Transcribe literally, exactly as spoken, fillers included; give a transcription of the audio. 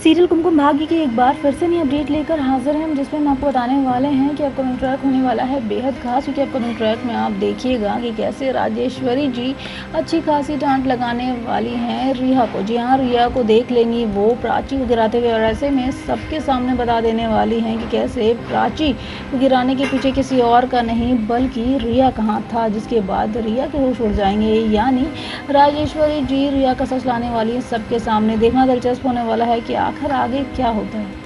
Serial Kumkum Bhagya की एक बार फिर से नई अपडेट लेकर हाजिर हैं हम, जिसमें हम आपको बताने वाले हैं कि अपकमिंग ट्रैक होने वाला है बेहद खास। क्योंकि अपकमिंग ट्रैक में आप देखिएगा कि कैसे राजेश्वरी जी अच्छी खासी डांट लगाने वाली हैं रिया को। जी हाँ, रिया को देख लेंगी वो प्राची को गिराते हुए, और ऐसे में सबके सामने बता देने वाली हैं कि कैसे प्राची को गिराने के पीछे किसी और का नहीं बल्कि रिया कहाँ था। जिसके बाद रिया के होश उड़ जाएंगे, यानी राजेश्वरी जी रिया का सच लाने वाली है सबके सामने। देखना दिलचस्प होने वाला है कि आखिर आगे क्या होता है।